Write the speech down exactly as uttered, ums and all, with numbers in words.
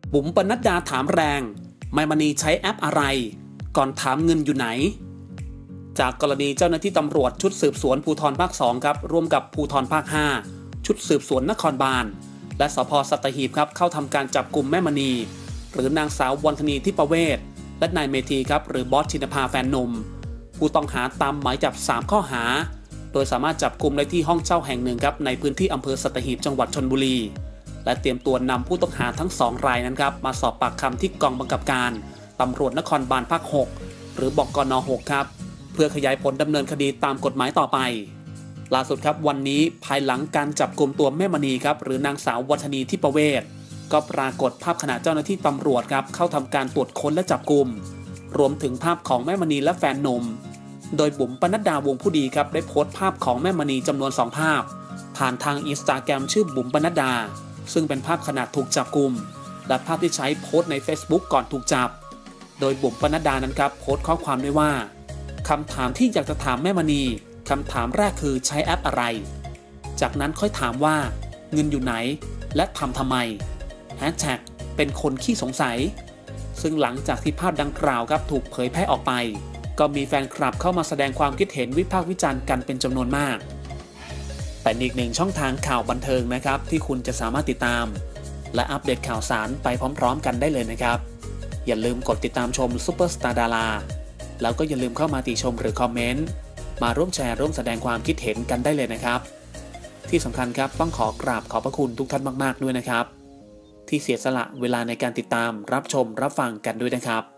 บุ๋มปนัดดาถามแรงไมมณีใช้แอปอะไรก่อนถามเงินอยู่ไหนจากกรณีเจ้าหน้าที่ตำรวจชุดสืบสวนภูธรภาคสองครับร่วมกับภูธรภาคห้าชุดสืบสวนนครบาลและสภ.สัตหีบครับเข้าทำการจับกลุ่มแม่มณีหรือนางสาววรรณธนีทิพเวศและนายเมธีครับหรือบอสชินภาแฟนหนุ่มผู้ต้องหาตามหมายจับสามข้อหาโดยสามารถจับกุมได้ที่ห้องเช่าแห่งหนึ่งครับในพื้นที่อำเภอสัตหีบจังหวัดชลบุรีและเตรียมตัวนำผู้ต้องหาทั้งสองรายนั้นครับมาสอบปากคำที่กองบังคับการตำรวจนครบาลภาคหกหรือบกนหกครับเพื่อขยายผลดำเนินคดีตามกฎหมายต่อไปล่าสุดครับวันนี้ภายหลังการจับกุมตัวแม่มณีครับหรือนางสาววรรณธนีทิพเวศก็ปรากฏภาพขณะเจ้าหน้าที่ตำรวจครับเข้าทำการตรวจค้นและจับกุมรวมถึงภาพของแม่มณีและแฟนหนุ่มโดยบุ๋มปนัดดาวงผู้ดีครับได้โพสต์ภาพของแม่มณีจำนวนสองภาพผ่านทางอินสตาแกรมชื่อบุ๋มปนัดดาซึ่งเป็นภาพขณะถูกจับกุมและภาพที่ใช้โพสต์ใน Facebook ก่อนถูกจับโดยบุ๋มปนัดดานั้นครับโพสต์ข้อความด้วยว่าคำถามที่อยากจะถามแม่มณีคำถามแรกคือใช้แอปอะไรจากนั้นค่อยถามว่าเงินอยู่ไหนและทำทำไมแฮชแท็กเป็นคนขี้สงสัยซึ่งหลังจากที่ภาพดังกล่าวครับถูกเผยแพร่ออกไปก็มีแฟนคลับเข้ามาแสดงความคิดเห็นวิพากษ์วิจารณ์กันเป็นจำนวนมากแต่อีกหนึ่งช่องทางข่าวบันเทิงนะครับที่คุณจะสามารถติดตามและอัปเดตข่าวสารไปพร้อมๆกันได้เลยนะครับอย่าลืมกดติดตามชมซุปเปอร์สตาร์ดาราแล้วก็อย่าลืมเข้ามาติชมหรือคอมเมนต์มาร่วมแชร์ร่วมแสดงความคิดเห็นกันได้เลยนะครับที่สำคัญครับต้องขอกราบขอบพระคุณทุกท่านมากๆด้วยนะครับที่เสียสละเวลาในการติดตามรับชมรับฟังกันด้วยนะครับ